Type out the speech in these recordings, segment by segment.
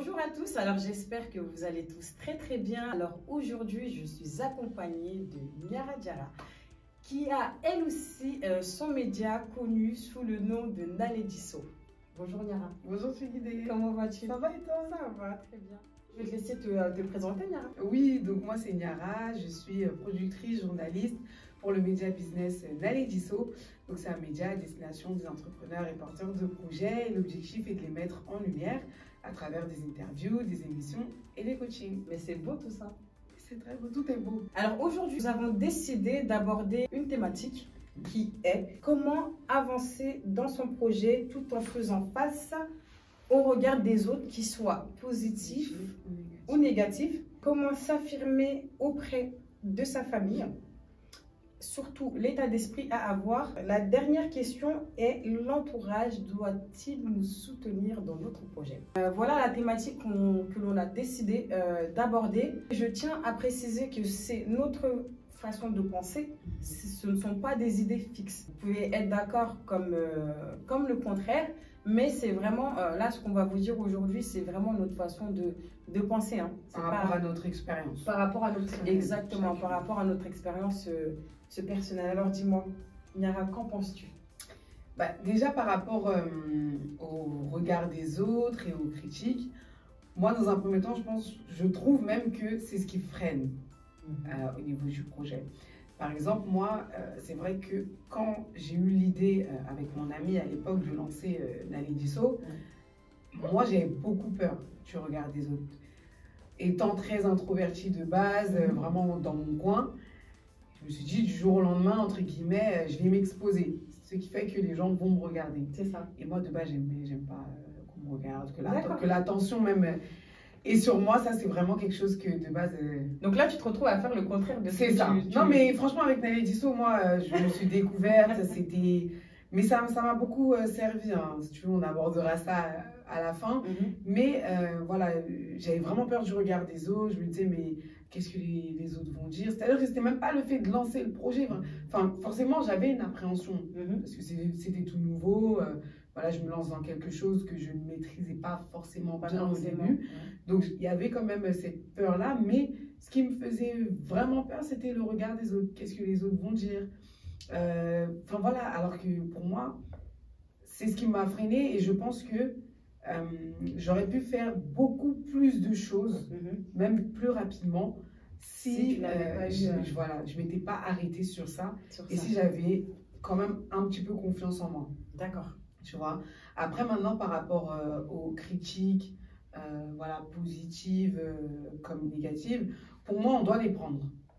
Bonjour à tous, alors j'espère que vous allez tous très bien. Alors aujourd'hui je suis accompagnée de Niara Diarra qui a elle aussi son média connu sous le nom de Naledisso. Bonjour Niara. Bonjour Figuidé. Comment vas-tu? Ça va et toi? Ça va très bien. Je vais te laisser te présenter Niara. Oui, donc moi c'est Niara, je suis productrice, journaliste pour le média business Naledisso. Donc c'est un média à destination des entrepreneurs et porteurs de projets. L'objectif est de les mettre en lumière à travers des interviews, des émissions et des coachings. Mais c'est beau tout ça. C'est très beau, tout est beau. Alors aujourd'hui, nous avons décidé d'aborder une thématique qui est comment avancer dans son projet tout en faisant face au regard des autres, qui soient positifs ou négatifs. Comment s'affirmer auprès de sa famille. Surtout l'état d'esprit à avoir. La dernière question est: l'entourage doit-il nous soutenir dans notre projet? Voilà la thématique que l'on a décidé d'aborder. Je tiens à préciser que c'est notre façon de penser, ce ne sont pas des idées fixes. Vous pouvez être d'accord comme le contraire, mais c'est vraiment, là ce qu'on va vous dire aujourd'hui, c'est vraiment notre façon de penser. Hein. Par rapport à notre expérience. Par rapport à notre, exactement, par rapport à notre expérience personnelle. Alors dis-moi, Niara, qu'en penses-tu? Déjà par rapport au regard des autres et aux critiques, moi dans un premier temps, je trouve même que c'est ce qui freine au niveau du projet. Par exemple, moi, c'est vrai que quand j'ai eu l'idée avec mon ami à l'époque de lancer Naledisso, moi j'avais beaucoup peur du regard des autres. Étant très introvertie de base, vraiment dans mon coin, je me suis dit du jour au lendemain, entre guillemets, je vais m'exposer. Ce qui fait que les gens vont me regarder. C'est ça. Et moi de base, j'aime pas qu'on me regarde, que l'attention même est sur moi. Ça, c'est vraiment quelque chose que de base... Donc là, tu te retrouves à faire le contraire de ce que ça. Non, mais franchement, avec Naledisso, moi, je me suis découverte. C'était... Mais ça m'a beaucoup servi. Hein. Si tu veux, on abordera ça à la fin. Mais voilà, j'avais vraiment peur du regard des autres. Je me disais, mais qu'est-ce que les autres vont dire? C'est-à-dire que c'était même pas le fait de lancer le projet. Enfin, forcément, j'avais une appréhension. Parce que c'était tout nouveau. Voilà, je me lance dans quelque chose que je ne maîtrisais pas forcément bien au début. Donc, il y avait quand même cette peur-là. Mais ce qui me faisait vraiment peur, c'était le regard des autres. Qu'est-ce que les autres vont dire? Enfin, voilà, alors que pour moi, c'est ce qui m'a freinée. Et je pense que j'aurais pu faire beaucoup plus de choses, même plus rapidement, si je m'étais pas arrêtée sur ça. Si j'avais quand même un petit peu confiance en moi. D'accord. Tu vois. Après, maintenant, par rapport aux critiques, voilà, positives comme négatives, pour moi, on doit les prendre.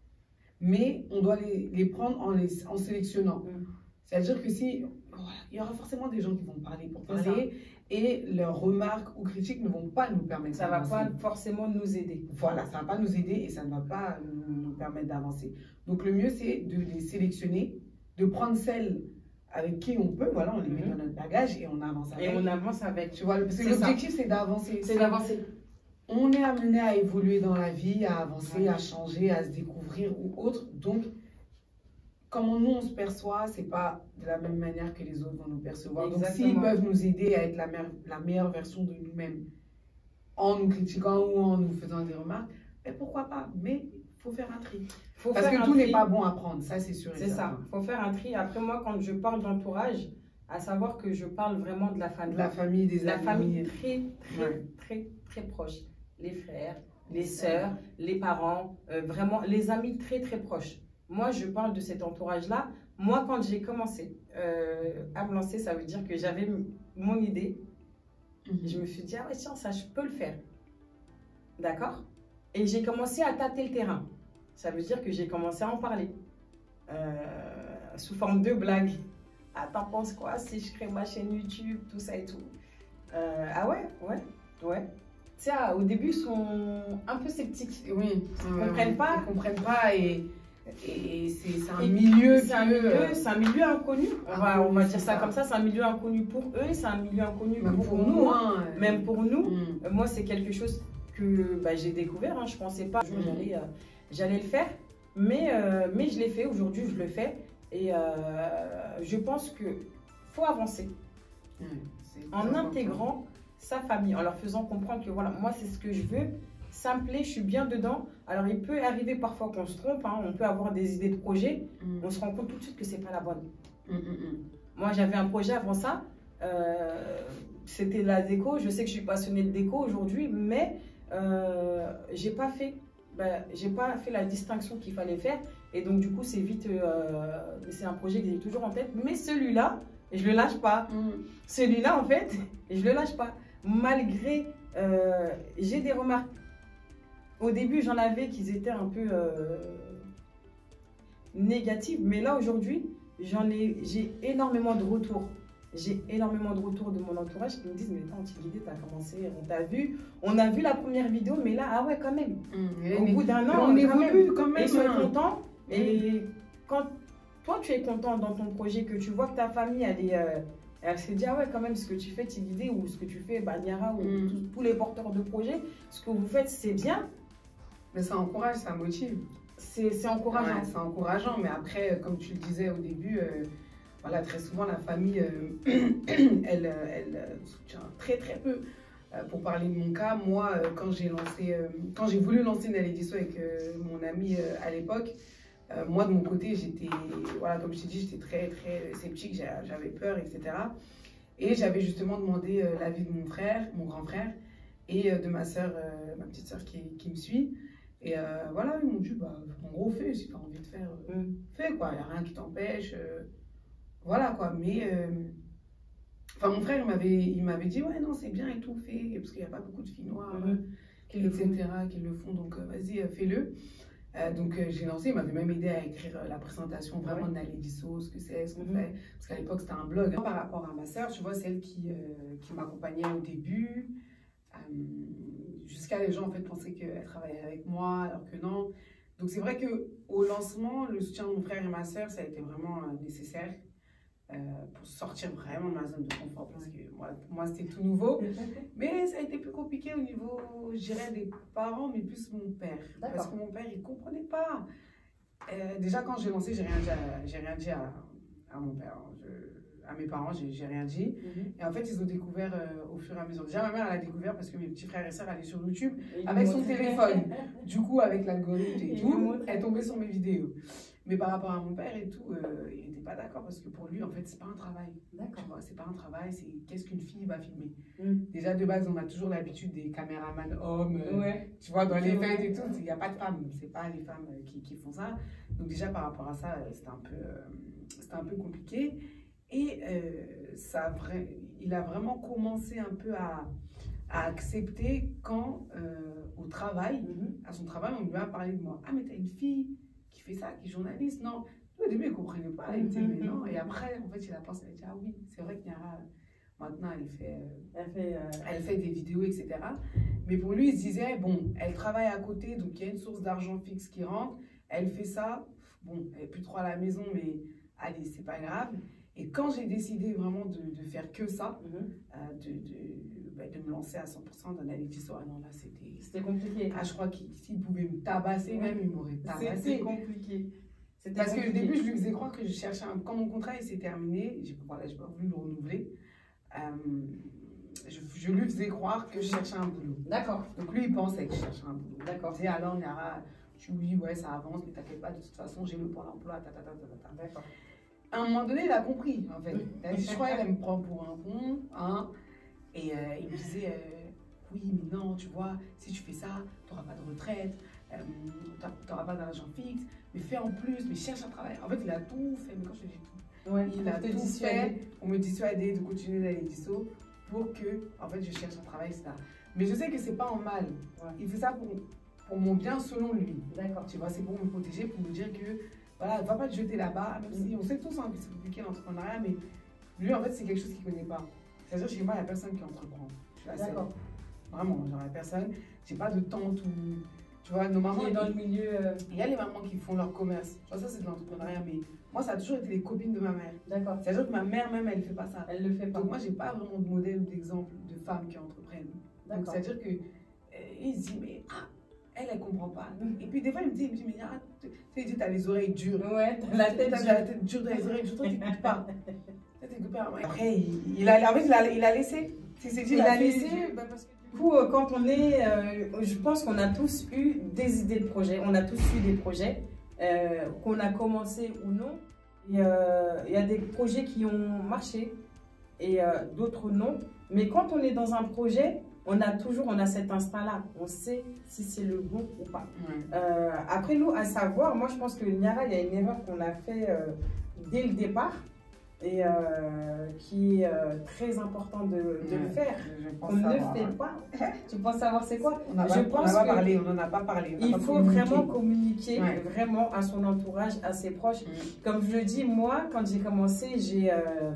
Mais on doit les prendre en sélectionnant. C'est-à-dire que il y aura forcément des gens qui vont parler pour parler et leurs remarques ou critiques ne vont pas nous permettre d'avancer. Ça ne va pas forcément nous aider. Voilà, ça ne va pas nous aider et ça ne va pas nous permettre d'avancer. Donc le mieux, c'est de les sélectionner, de prendre celles avec qui on peut, voilà, on les met dans notre bagage et on avance avec. Et on avance avec. Tu vois, parce que l'objectif, c'est d'avancer. C'est d'avancer. On est amené à évoluer dans la vie, à avancer, à changer, à se découvrir ou autre. Donc, comment nous, on se perçoit, c'est pas de la même manière que les autres vont nous percevoir. Exactement. Donc, s'ils peuvent nous aider à être la meilleure version de nous-mêmes en nous critiquant ou en nous faisant des remarques, mais pourquoi pas? Mais il faut faire un tri. Parce que tout n'est pas bon à prendre, ça c'est sûr. C'est ça, il faut faire un tri. Après, moi, quand je parle d'entourage, à savoir que je parle vraiment de la famille. De la famille, des amis. La famille très proche. Les frères, les sœurs, les parents, vraiment les amis très proches. Moi, je parle de cet entourage-là. Moi, quand j'ai commencé à me lancer, ça veut dire que j'avais mon idée. Je me suis dit, ah ouais, tiens, ça, je peux le faire. D'accord? Et j'ai commencé à tâter le terrain. Ça veut dire que j'ai commencé à en parler. Sous forme de blague. Ah, t'en penses quoi si je crée ma chaîne YouTube, tout ça et tout? Ah ouais. Tu sais, au début, ils sont un peu sceptiques. Oui. Ils ne comprennent pas. Ils ne comprennent pas et c'est un milieu... C'est un milieu inconnu. On va dire ça comme ça. C'est un milieu inconnu pour eux. C'est un milieu inconnu pour nous. Même pour nous. Moi, c'est quelque chose que j'ai découvert. Hein. Je ne pensais pas que j'allais le faire. Mais je l'ai fait. Aujourd'hui, je le fais. Et je pense qu'il faut avancer en intégrant sa famille en leur faisant comprendre que voilà, moi c'est ce que je veux, ça me plaît, je suis bien dedans. Alors il peut arriver parfois qu'on se trompe, hein, on peut avoir des idées de projet, on se rend compte tout de suite que c'est pas la bonne. Moi j'avais un projet avant ça, c'était la déco, je sais que je suis passionnée de déco aujourd'hui, mais j'ai pas fait la distinction qu'il fallait faire, et donc du coup c'est vite, c'est un projet que j'ai toujours en tête, mais celui-là, je le lâche pas. Celui-là en fait, je le lâche pas, malgré, j'ai des remarques. Au début, j'en avais qui étaient un peu négatives, mais là aujourd'hui, j'ai énormément de retours. J'ai énormément de retours de mon entourage qui me disent, mais attends, Antigidé, t'as commencé, on a vu la première vidéo, mais là, ah ouais, quand même. Au bout d'un an, on évolue quand même. Ils sont contents. Et quand toi, tu es content dans ton projet, que tu vois que ta famille, elle se dit, ah ouais, quand même, ce que tu fais, Tigidé, ou ce que tu fais, Niara, ou tous les porteurs de projets, ce que vous faites, c'est bien. Mais ça encourage, ça motive. C'est encourageant. Ouais, c'est encourageant, mais après, comme tu le disais au début, voilà, très souvent, la famille, elle soutient très, très peu. Pour parler de mon cas, moi, quand j'ai voulu lancer Nalé Disso avec mon ami à l'époque, moi, de mon côté, j'étais, voilà, comme je t'ai dit, j'étais très, très sceptique, j'avais peur, etc. Et j'avais justement demandé l'avis de mon frère, mon grand frère, et de ma soeur, ma petite soeur qui me suit. Et voilà, ils m'ont dit, bah, en gros, fais, si tu as envie de faire, fais, quoi, il n'y a rien qui t'empêche. Voilà, quoi, mais... Enfin, mon frère, il m'avait dit, ouais, non, c'est bien et tout, fais, parce qu'il n'y a pas beaucoup de filles noires, etc., qui le font, donc vas-y, fais-le. Donc j'ai lancé, il m'avait même aidé à écrire la présentation vraiment de Nalé Disso, ce que c'est, ce qu'on fait, parce qu'à l'époque c'était un blog. Par rapport à ma soeur, tu vois, c'est elle qui m'accompagnait au début, jusqu'à les gens en fait pensaient qu'elle travaillait avec moi, alors que non. Donc c'est vrai qu'au lancement, le soutien de mon frère et ma soeur, ça a été vraiment nécessaire. Pour sortir vraiment de ma zone de confort, parce que pour moi c'était tout nouveau, mais ça a été plus compliqué au niveau, je dirais, des parents, mais plus mon père, parce que mon père il comprenait pas. Déjà quand j'ai lancé, j'ai rien dit à mon père, à mes parents, j'ai rien dit, et en fait ils ont découvert au fur et à mesure. Déjà ma mère elle a découvert parce que mes petits frères et sœurs allaient sur YouTube avec son téléphone, du coup avec l'algorithme et tout, elle tombait sur mes vidéos. Mais par rapport à mon père et tout, il n'était pas d'accord parce que pour lui, en fait, c'est pas un travail. D'accord. C'est pas un travail, c'est qu'est-ce qu'une fille va filmer. Déjà, de base, on a toujours l'habitude des caméramans hommes, tu vois, dans les fêtes et tout, il n'y a pas de femmes, c'est pas les femmes qui font ça. Donc déjà, par rapport à ça, c'était un peu compliqué. Et il a vraiment commencé un peu à accepter quand, au travail, à son travail, on lui a parlé de moi. Ah, mais t'as une fille qui fait ça, qui est journaliste, non. Au début, il ne comprenait pas, il disait, mais non. Et après, en fait, il a pensé, il a dit, ah oui, c'est vrai que Niara, maintenant, elle fait des vidéos, etc. Mais pour lui, il se disait, bon, elle travaille à côté, donc il y a une source d'argent fixe qui rentre, elle fait ça, bon, elle n'est plus trop à la maison, mais allez, c'est pas grave. Et quand j'ai décidé vraiment de faire que ça, de me lancer à 100% dans Nalé Disso, ah non, là, c'était compliqué. Ah, je crois qu'il pouvait me tabasser, même, il m'aurait tabassé. C'était compliqué. Parce qu'au début, je lui faisais croire que je cherchais un... Quand mon contrat s'est terminé, j'ai pas voulu le renouveler, je lui faisais croire que je cherchais un boulot. D'accord. Donc lui, il pensait que je cherchais un boulot. D'accord. Il disait, alors, Niara, oui, ouais, ça avance, mais t'inquiète pas, de toute façon, j'ai le Pôle emploi, D'accord. À un moment donné, il a compris, en fait. Il a dit, je crois qu'elle me prend pour un con, hein. Et il me disait, oui, mais non, tu vois, si tu fais ça, tu n'auras pas de retraite, tu n'auras pas d'argent fixe, mais fais en plus, mais cherche un travail. En fait, il a tout fait, mais quand je te dis tout, il a tout fait pour me dissuader de continuer Nalé Disso pour que, en fait, je cherche un travail, etc. Mais je sais que c'est pas en mal. Il fait ça pour mon bien selon lui. D'accord. Tu vois, c'est pour me protéger, pour me dire que, voilà, ne va pas te jeter là-bas, même si on sait tous hein, que c'est compliqué l'entrepreneuriat, mais lui, en fait, c'est quelque chose qu'il ne connaît pas. C'est-à-dire, chez moi, il n'y a personne qui entreprend. Je suis la seule. Vraiment, genre, il n'y a personne. J'ai pas de tante ou. Tu vois, nos mamans. Dans le milieu. Il y a les mamans qui font leur commerce. Tu vois, ça, c'est de l'entrepreneuriat, mais moi, ça a toujours été les copines de ma mère. D'accord. C'est-à-dire que ma mère, même, elle ne fait pas ça. Elle ne le fait pas. Donc, moi, je n'ai pas vraiment de modèle ou d'exemple de femmes qui entreprennent. Donc, c'est-à-dire que. Il se dit, mais. Ah, elle ne comprend pas. Et puis, des fois, il me dit, mais ah, tu as les oreilles dures. Ouais, la tête dure, t'as les oreilles dures, toi, tu n'écoutes pas. Après, il a laissé. Si c'est dit, il a laissé, parce que du coup, quand on est, je pense qu'on a tous eu des idées de projets, on a tous eu des projets, qu'on a commencé ou non. Il y a des projets qui ont marché et d'autres non. Mais quand on est dans un projet, on a cet instinct-là. On sait si c'est le bon ou pas. Après, nous, à savoir, moi, je pense que Niara, il y a une erreur qu'on a fait dès le départ et qui est très important de le faire. On ne fait pas. Tu penses savoir c'est quoi? On n'en a pas parlé. Il faut vraiment communiquer vraiment à son entourage, à ses proches. Comme je le dis, moi, quand j'ai commencé, j'ai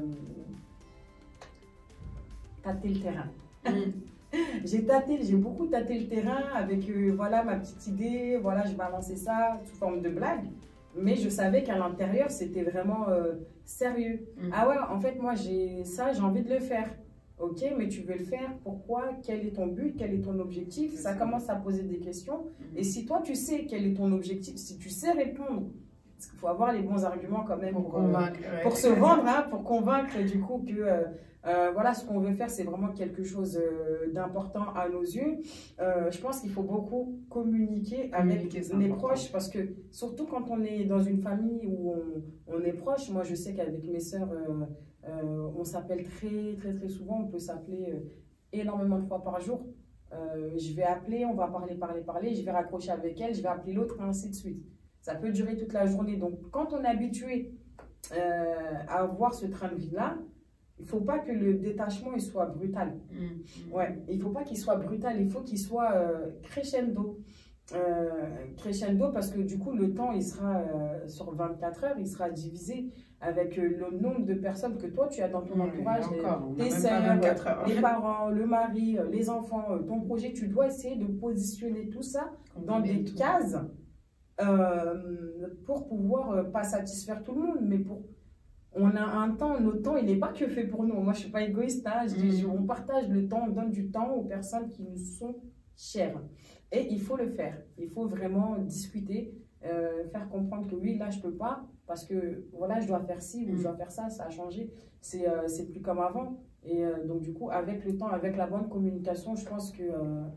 tâté le terrain. J'ai beaucoup tâté le terrain avec voilà ma petite idée, voilà je vais avancer ça sous forme de blague, mais je savais qu'à l'intérieur c'était vraiment sérieux. Ah ouais, en fait moi j'ai envie de le faire. Ok, mais tu veux le faire, pourquoi? Quel est ton but? Quel est ton objectif? Ça commence à poser des questions. Et si toi tu sais quel est ton objectif, si tu sais répondre, parce qu'il faut avoir les bons arguments quand même pour convaincre, pour se vendre, hein, pour convaincre du coup que voilà, ce qu'on veut faire, c'est vraiment quelque chose d'important à nos yeux. Je pense qu'il faut beaucoup communiquer avec les proches parce que surtout quand on est dans une famille où on est proche, moi je sais qu'avec mes sœurs, on s'appelle très souvent, on peut s'appeler énormément de fois par jour. Je vais appeler, on va parler, je vais raccrocher avec elle, je vais appeler l'autre, et ainsi de suite. Ça peut durer toute la journée. Donc, quand on est habitué à avoir ce train de vie-là, il ne faut pas que le détachement il soit brutal. Ouais, il ne faut pas qu'il soit brutal, il faut qu'il soit crescendo. Crescendo parce que du coup, le temps, il sera sur 24 heures, il sera divisé avec le nombre de personnes que toi, tu as dans ton entourage. Tes sœurs, les parents, le mari, les enfants, ton projet. Tu dois essayer de positionner tout ça dans des cases. Pour pouvoir pas satisfaire tout le monde, mais on a un temps, notre temps il n'est pas que fait pour nous. Moi je suis pas égoïste, hein. On partage le temps, on donne du temps aux personnes qui nous sont chères et il faut le faire, il faut vraiment discuter, faire comprendre que oui là je peux pas parce que voilà je dois faire ci ou je dois faire ça, ça a changé, c'est plus comme avant et donc du coup avec le temps, avec la bonne communication, je pense que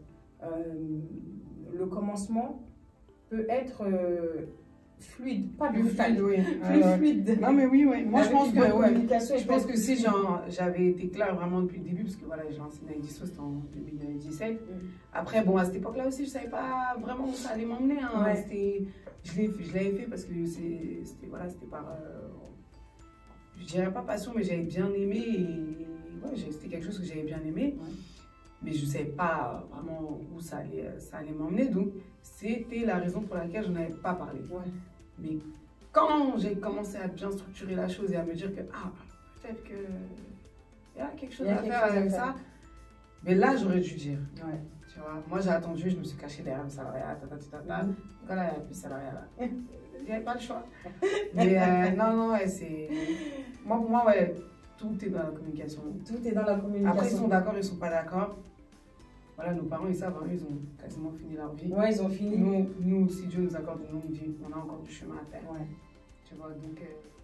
le commencement peut être fluide, pas brutal, plus fluide. Non mais oui, moi je pense que, je pense que si j'avais été claire vraiment depuis le début, parce que voilà, j'ai lancé Naïdiso, c'était en 2017. Après, bon, à cette époque-là aussi, je savais pas vraiment où ça allait m'emmener. Hein. Je l'avais fait parce que c'était voilà, c'était par, je dirais pas passion, mais j'avais bien aimé et ouais, c'était quelque chose que j'avais bien aimé. Mais je ne savais pas vraiment où ça allait m'emmener. Donc, c'était la raison pour laquelle je n'avais pas parlé. Mais quand j'ai commencé à bien structurer la chose et à me dire que, ah, peut-être qu'il y a quelque chose à faire avec ça, mais là, j'aurais dû dire. Tu vois, moi, j'ai attendu, je me suis cachée derrière le salariat, voilà, il n'y a plus de salariat là. J'avais pas le choix. Mais non, c'est... Moi, ouais, tout est dans la communication. Tout est dans la communication. Après, ils sont d'accord, ils ne sont pas d'accord. Voilà, nos parents, ils savent, hein, ils ont quasiment fini leur vie. Ouais, ils ont fini. Nous, si Dieu nous accorde une longue vie, on a encore du chemin à faire. Tu vois, donc...